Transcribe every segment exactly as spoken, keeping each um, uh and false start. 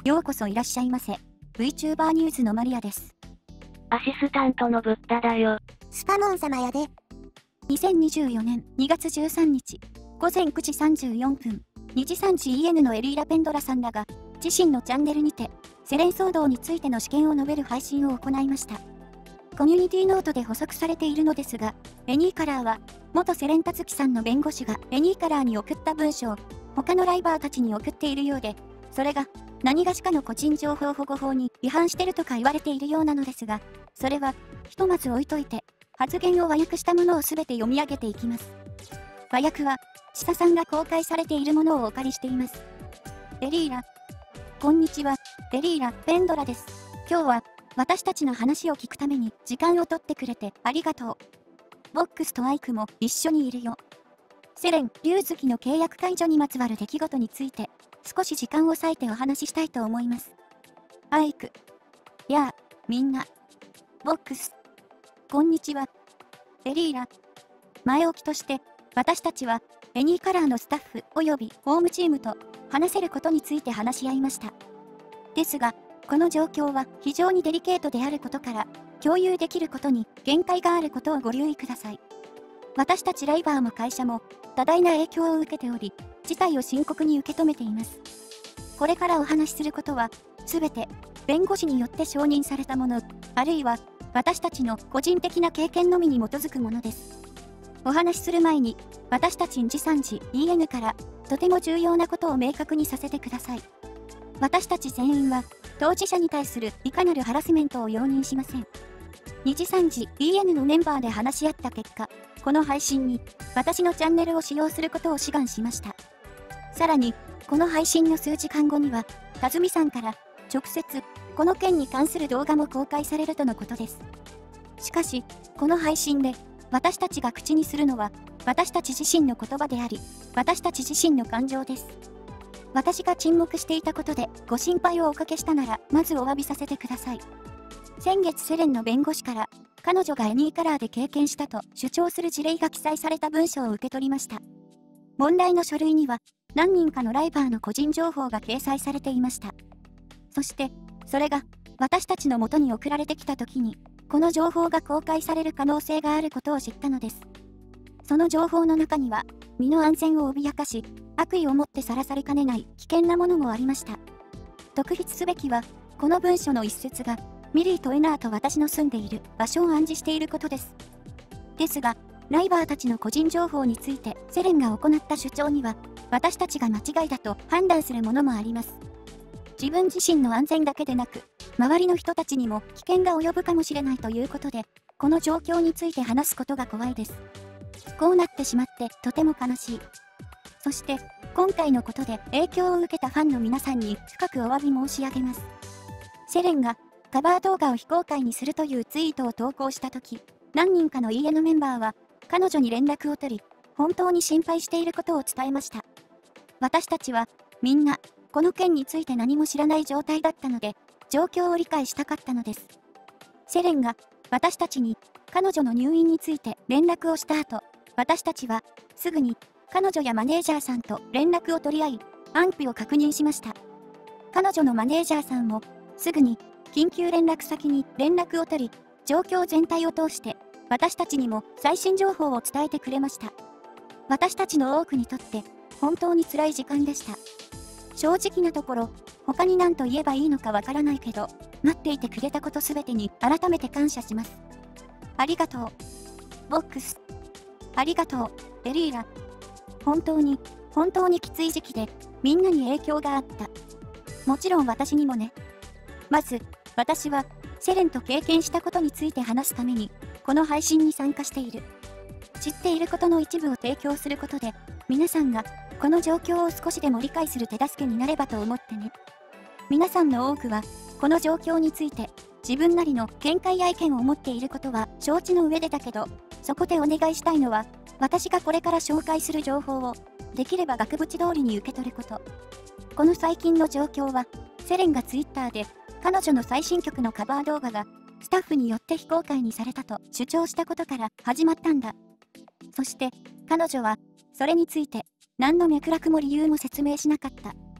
ようこそいらっしゃいませ。VTuber ニュースのマリアです。 アシスタントのブッダだよ。 スパモン様やで。 にせんにじゅうよねんにがつじゅうさんにち、ごぜんくじさんじゅうよんぷん、にじさんじ イーエヌ のエリーラ・ペンドラさんらが、自身のチャンネルにて、セレン騒動についての試験を述べる配信を行いました。コミュニティノートで補足されているのですが、エニーカラーは、元セレンタツキさんの弁護士がエニーカラーに送った文章を、他のライバーたちに送っているようで、それが、何がしかの個人情報保護法に違反してるとか言われているようなのですが、それは、ひとまず置いといて、発言を和訳したものをすべて読み上げていきます。和訳は、千佐さんが公開されているものをお借りしています。エリーラ。こんにちは、エリーラ・ペンドラです。今日は、私たちの話を聞くために時間を取ってくれてありがとう。ボックスとアイクも一緒にいるよ。セレン・龍月の契約解除にまつわる出来事について、少し時間を割いてお話ししたいと思います。アイク。やあ、みんな。ボックス。こんにちは。エリーラ。前置きとして、私たちは、エニーカラーのスタッフ及びホームチームと話せることについて話し合いました。ですが、この状況は非常にデリケートであることから、共有できることに限界があることをご留意ください。私たちライバーも会社も多大な影響を受けており、事態を深刻に受け止めています。これからお話しすることは、すべて弁護士によって承認されたもの、あるいは私たちの個人的な経験のみに基づくものです。お話しする前に、私たちんじさんじ イーエヌ からとても重要なことを明確にさせてください。私たち全員は、当事者に対するいかなるハラスメントを容認しません。にじさんじ イーエヌ のメンバーで話し合った結果、この配信に私のチャンネルを使用することを志願しました。さらに、この配信の数時間後には、たずみさんから直接この件に関する動画も公開されるとのことです。しかし、この配信で私たちが口にするのは私たち自身の言葉であり、私たち自身の感情です。私が沈黙していたことでご心配をおかけしたなら、まずお詫びさせてください。先月セレンの弁護士から、彼女がエニーカラーで経験したと主張する事例が記載された文書を受け取りました。問題の書類には、何人かのライバーの個人情報が掲載されていました。そして、それが、私たちの元に送られてきた時に、この情報が公開される可能性があることを知ったのです。その情報の中には、身の安全を脅かし、悪意をもってさらされかねない危険なものもありました。特筆すべきは、この文書の一節が、ミリーとエナーと私の住んでいる場所を暗示していることです。ですが、ライバーたちの個人情報についてセレンが行った主張には、私たちが間違いだと判断するものもあります。自分自身の安全だけでなく、周りの人たちにも危険が及ぶかもしれないということで、この状況について話すことが怖いです。こうなってしまってとても悲しい。そして、今回のことで影響を受けたファンの皆さんに深くお詫び申し上げます。セレンがカバー動画を非公開にするというツイートを投稿したとき、何人かの イーエヌ メンバーは彼女に連絡を取り、本当に心配していることを伝えました。私たちはみんなこの件について何も知らない状態だったので、状況を理解したかったのです。セレンが私たちに彼女の入院について連絡をした後、私たちはすぐに彼女やマネージャーさんと連絡を取り合い、安否を確認しました。彼女のマネージャーさんも、すぐに、緊急連絡先に連絡を取り、状況全体を通して、私たちにも最新情報を伝えてくれました。私たちの多くにとって、本当に辛い時間でした。正直なところ、他に何と言えばいいのかわからないけど、待っていてくれたことすべてに改めて感謝します。ありがとう。ボックス。ありがとう、エリーラ。本当に、本当にきつい時期で、みんなに影響があった。もちろん私にもね。まず、私は、セレンと経験したことについて話すために、この配信に参加している。知っていることの一部を提供することで、皆さんが、この状況を少しでも理解する手助けになればと思ってね。皆さんの多くは、この状況について、自分なりの見解や意見を持っていることは承知の上でだけど、そこでお願いしたいのは、私がこれから紹介する情報を、できれば額縁通りに受け取ること。この最近の状況は、セレンがツイッターで、彼女の最新曲のカバー動画が、スタッフによって非公開にされたと主張したことから始まったんだ。そして、彼女は、それについて、何の脈絡も理由も説明しなかった。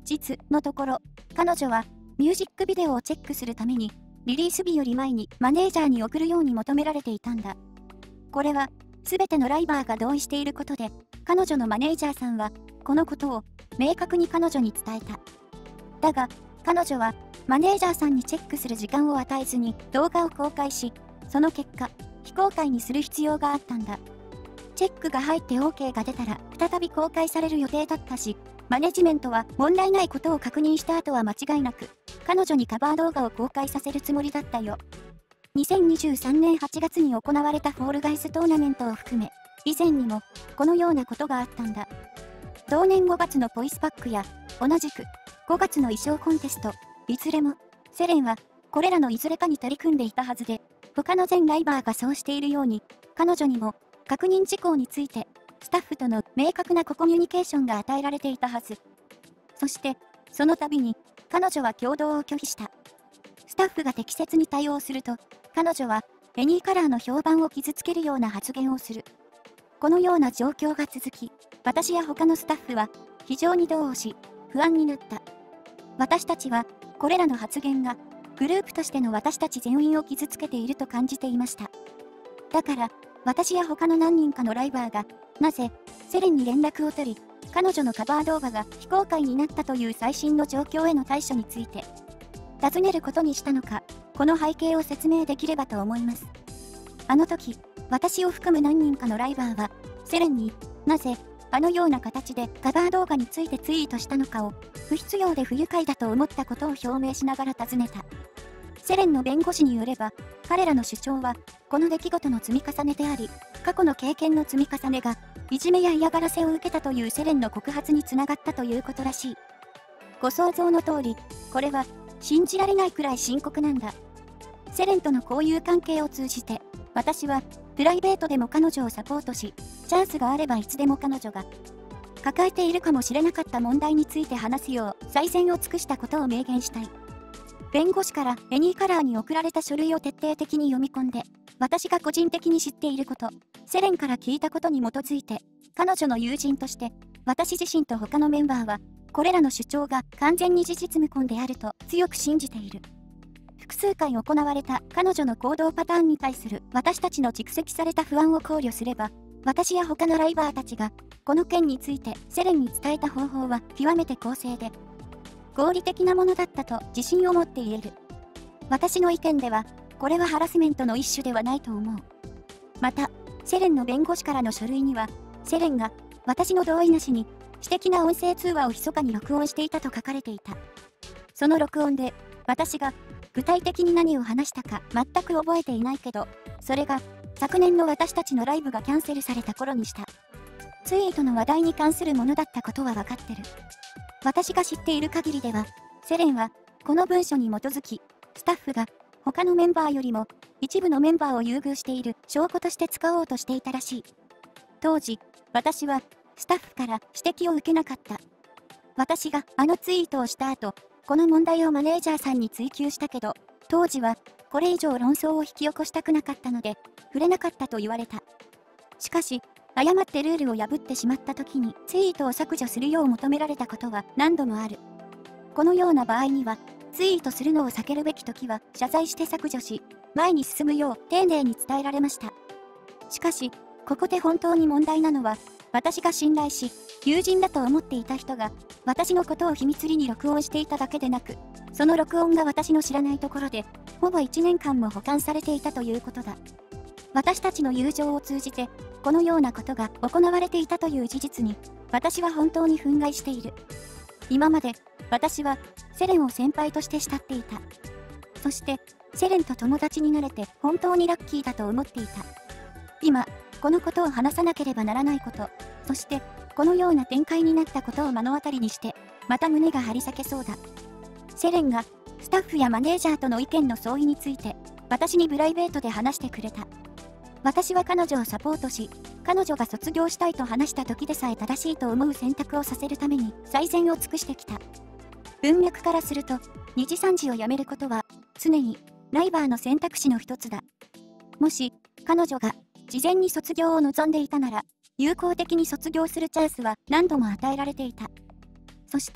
実のところ、彼女はミュージックビデオをチェックするために、リリース日より前にマネージャーに送るように求められていたんだ。これは、すべてのライバーが同意していることで、彼女のマネージャーさんは、このことを明確に彼女に伝えた。だが、彼女は、マネージャーさんにチェックする時間を与えずに動画を公開し、その結果、非公開にする必要があったんだ。チェックが入って オーケー が出たら再び公開される予定だったし、マネジメントは問題ないことを確認した後は間違いなく、彼女にカバー動画を公開させるつもりだったよ。にせんにじゅうさんねんはちがつに行われたフォールガイズトーナメントを含め、以前にもこのようなことがあったんだ。同年ごがつのボイスパックや、同じくごがつの衣装コンテスト、いずれも、セレンはこれらのいずれかに取り組んでいたはずで、他の全ライバーがそうしているように、彼女にも確認事項について、スタッフとの明確なコミュニケーションが与えられていたはず。そして、その度に、彼女は共同を拒否した。スタッフが適切に対応すると、彼女は、エニーカラーの評判を傷つけるような発言をする。このような状況が続き、私や他のスタッフは、非常に動をし、不安になった。私たちは、これらの発言が、グループとしての私たち全員を傷つけていると感じていました。だから、私や他の何人かのライバーが、なぜ、セレンに連絡を取り、彼女のカバー動画が非公開になったという最新の状況への対処について、尋ねることにしたのか、この背景を説明できればと思います。あの時、私を含む何人かのライバーは、セレンになぜ、あのような形でカバー動画についてツイートしたのかを、不必要で不愉快だと思ったことを表明しながら尋ねた。セレンの弁護士によれば、彼らの主張は、この出来事の積み重ねであり、過去の経験の積み重ねが、いじめや嫌がらせを受けたというセレンの告発につながったということらしい。ご想像の通り、これは、信じられないくらい深刻なんだ。セレンとの交友関係を通じて、私は、プライベートでも彼女をサポートし、チャンスがあればいつでも彼女が、抱えているかもしれなかった問題について話すよう、最善を尽くしたことを明言したい。弁護士からエニーカラーに送られた書類を徹底的に読み込んで、私が個人的に知っていること、セレンから聞いたことに基づいて、彼女の友人として、私自身と他のメンバーは、これらの主張が完全に事実無根であると強く信じている。複数回行われた彼女の行動パターンに対する私たちの蓄積された不安を考慮すれば、私や他のライバーたちが、この件についてセレンに伝えた方法は極めて公正で、合理的なものだったと自信を持って言える。私の意見では、これはハラスメントの一種ではないと思う。また、セレンの弁護士からの書類には、セレンが私の同意なしに私的な音声通話を密かに録音していたと書かれていた。その録音で、私が具体的に何を話したか全く覚えていないけど、それが昨年の私たちのライブがキャンセルされた頃にした。ツイートの話題に関するものだったことは分かってる。私が知っている限りでは、セレンはこの文書に基づき、スタッフが他のメンバーよりも一部のメンバーを優遇している証拠として使おうとしていたらしい。当時、私はスタッフから指摘を受けなかった。私があのツイートをした後、この問題をマネージャーさんに追及したけど、当時はこれ以上論争を引き起こしたくなかったので、触れなかったと言われた。しかし、誤ってルールを破ってしまった時にツイートを削除するよう求められたことは何度もある。このような場合には、ツイートするのを避けるべき時は謝罪して削除し、前に進むよう丁寧に伝えられました。しかし、ここで本当に問題なのは、私が信頼し、友人だと思っていた人が、私のことを秘密裏に録音していただけでなく、その録音が私の知らないところで、ほぼいちねんかんも保管されていたということだ。私たちの友情を通じて、このようなことが行われていたという事実に、私は本当に憤慨している。今まで、私は、セレンを先輩として慕っていた。そして、セレンと友達になれて本当にラッキーだと思っていた。今、このことを話さなければならないこと、そして、このような展開になったことを目の当たりにして、また胸が張り裂けそうだ。セレンが、スタッフやマネージャーとの意見の相違について、私にプライベートで話してくれた。私は彼女をサポートし、彼女が卒業したいと話した時でさえ正しいと思う選択をさせるために最善を尽くしてきた。文脈からすると、にじさんじを辞めることは、常に、ライバーの選択肢の一つだ。もし、彼女が、事前に卒業を望んでいたなら、有効的に卒業するチャンスは何度も与えられていた。そして、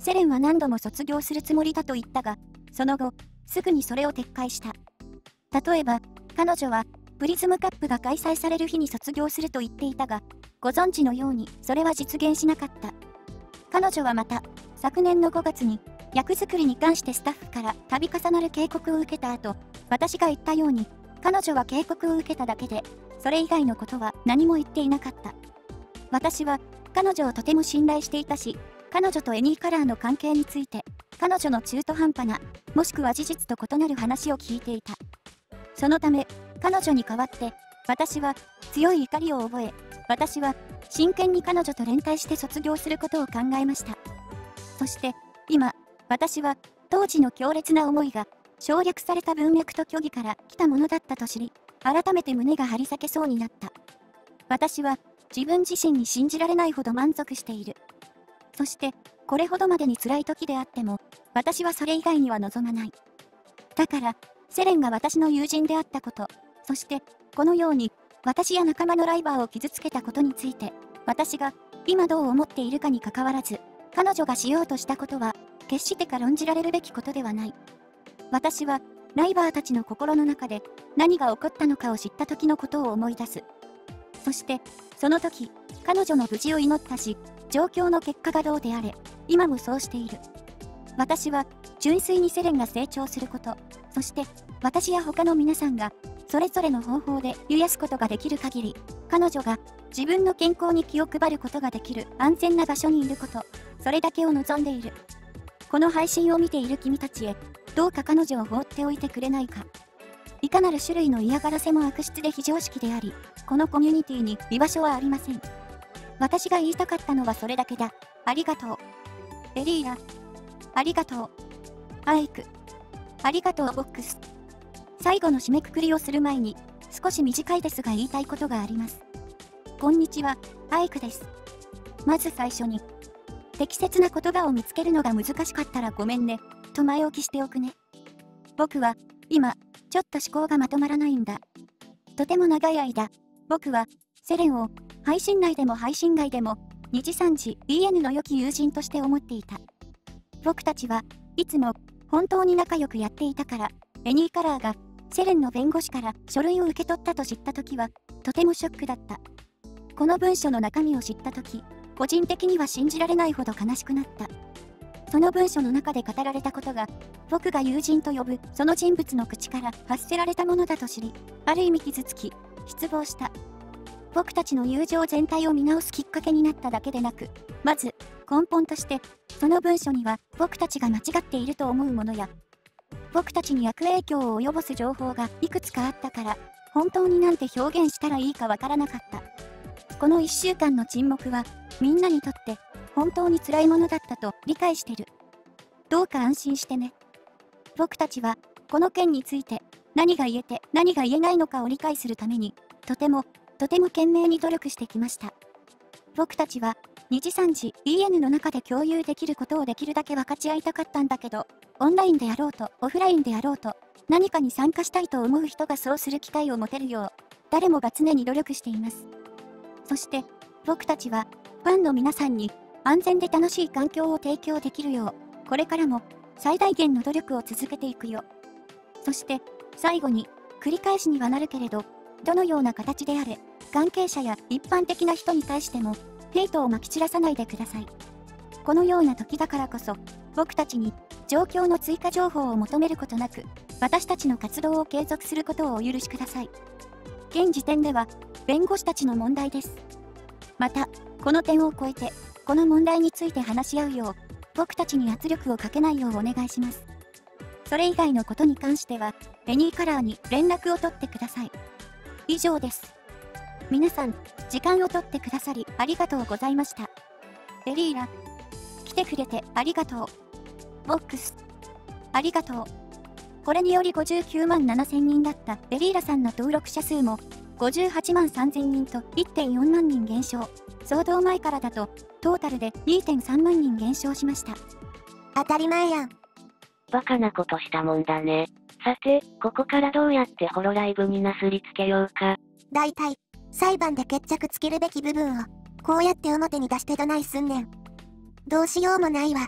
セレンは何度も卒業するつもりだと言ったが、その後、すぐにそれを撤回した。例えば、彼女は、プリズムカップが開催される日に卒業すると言っていたが、ご存知のように、それは実現しなかった。彼女はまた、昨年のごがつに、役作りに関してスタッフから度重なる警告を受けた後、私が言ったように、彼女は警告を受けただけで、それ以外のことは何も言っていなかった。私は、彼女をとても信頼していたし、彼女とエニーカラーの関係について、彼女の中途半端な、もしくは事実と異なる話を聞いていた。そのため、彼女に代わって、私は強い怒りを覚え、私は真剣に彼女と連帯して卒業することを考えました。そして、今、私は当時の強烈な思いが省略された文脈と虚偽から来たものだったと知り、改めて胸が張り裂けそうになった。私は自分自身に信じられないほど満足している。そして、これほどまでに辛い時であっても、私はそれ以外には望まない。だから、セレンが私の友人であったこと、そして、このように、私や仲間のライバーを傷つけたことについて、私が今どう思っているかにかかわらず、彼女がしようとしたことは、決して軽んじられるべきことではない。私は、ライバーたちの心の中で何が起こったのかを知った時のことを思い出す。そして、その時、彼女の無事を祈ったし、状況の結果がどうであれ、今もそうしている。私は、純粋にセレンが成長すること、そして、私や他の皆さんが、それぞれの方法で癒やすことができる限り、彼女が自分の健康に気を配ることができる安全な場所にいること、それだけを望んでいる。この配信を見ている君たちへ、どうか彼女を放っておいてくれないか。いかなる種類の嫌がらせも悪質で非常識であり、このコミュニティに居場所はありません。私が言いたかったのはそれだけだ。ありがとう。エリーラ。ありがとう。アイク。ありがとうボックス。最後の締めくくりをする前に、少し短いですが言いたいことがあります。こんにちは、アイクです。まず最初に、適切な言葉を見つけるのが難しかったらごめんね、と前置きしておくね。僕は、今、ちょっと思考がまとまらないんだ。とても長い間、僕は、セレンを、配信内でも配信外でも、にじさんじ イーエヌ の良き友人として思っていた。僕たちはいつも、本当に仲良くやっていたから、エニーカラーが、セレンの弁護士から書類を受け取ったと知ったときは、とてもショックだった。この文書の中身を知ったとき、個人的には信じられないほど悲しくなった。その文書の中で語られたことが、僕が友人と呼ぶその人物の口から発せられたものだと知り、ある意味傷つき、失望した。僕たちの友情全体を見直すきっかけになっただけでなく、まず、根本として、その文書には僕たちが間違っていると思うものや、僕たちに悪影響を及ぼす情報がいくつかあったから、本当になんて表現したらいいかわからなかった。このいっしゅうかんの沈黙は、みんなにとって本当に辛いものだったと理解してる。どうか安心してね。僕たちは、この件について何が言えて何が言えないのかを理解するために、とても、とても懸命に努力してきました。僕たちは、にじさんじ イーエヌ の中で共有できることをできるだけ分かち合いたかったんだけど、オンラインであろうとオフラインであろうと、何かに参加したいと思う人がそうする機会を持てるよう、誰もが常に努力しています。そして、僕たちは、ファンの皆さんに、安全で楽しい環境を提供できるよう、これからも、最大限の努力を続けていくよ。そして、最後に、繰り返しにはなるけれど、どのような形であれ、関係者や一般的な人に対しても、ヘイトをまき散らさないでください。このような時だからこそ、僕たちに、状況の追加情報を求めることなく、私たちの活動を継続することをお許しください。現時点では、弁護士たちの問題です。また、この点を超えて、この問題について話し合うよう、僕たちに圧力をかけないようお願いします。それ以外のことに関しては、エニーカラーに連絡を取ってください。以上です。皆さん、時間を取ってくださりありがとうございました。エリーラ、来てくれてありがとう。ボックス、ありがとう。これによりごじゅうきゅうまんななせんにんだったエリーラさんの登録者数もごじゅうはちまんさんぜんにんと いってんよんまんにん減少。騒動前からだとトータルで にてんさんまんにん減少しました。 当たり前やん。 バカなことしたもんだね。さて、ここからどうやってホロライブになすりつけようか。 だいたい、裁判で決着つけるべき部分を、こうやって表に出してどないすんねん。どうしようもないわ。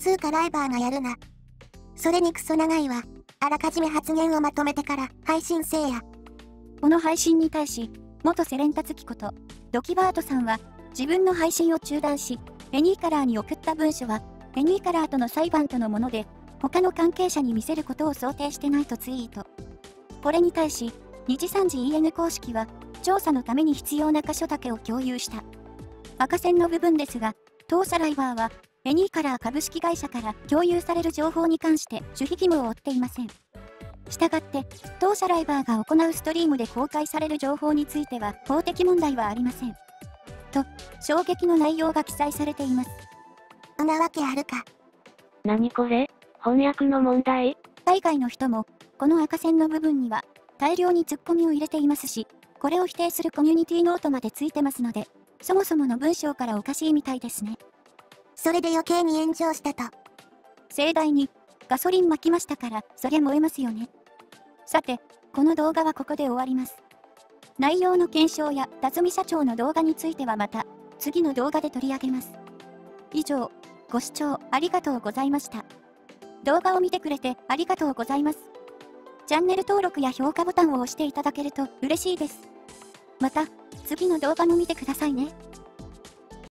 つうかライバーがやるな。それにクソ長いわ。あらかじめ発言をまとめてから配信せえや。 この配信に対し、元セレンタツキこと、ドキバートさんは、自分の配信を中断し、ペニーカラーに送った文書は、ペニーカラーとの裁判とのもので、他の関係者に見せることを想定してないとツイート。これに対し、日産時 イーエヌ 公式は、調査のために必要な箇所だけを共有した。赤線の部分ですが、当社ライバーは、ペニーカラー株式会社から共有される情報に関して守秘義務を負っていません。したがって、当社ライバーが行うストリームで公開される情報については法的問題はありません。と、衝撃の内容が記載されています。 んなわけあるか。 何これ？翻訳の問題？ 海外の人も、この赤線の部分には、大量にツッコミを入れていますし、これを否定するコミュニティノートまでついてますので、そもそもの文章からおかしいみたいですね。 それで余計に炎上したと。 盛大に、ガソリン巻きましたから、そりゃ燃えますよね。さて、この動画はここで終わります。内容の検証や辰巳社長の動画についてはまた、次の動画で取り上げます。以上、ご視聴ありがとうございました。動画を見てくれてありがとうございます。チャンネル登録や評価ボタンを押していただけると嬉しいです。また、次の動画も見てくださいね。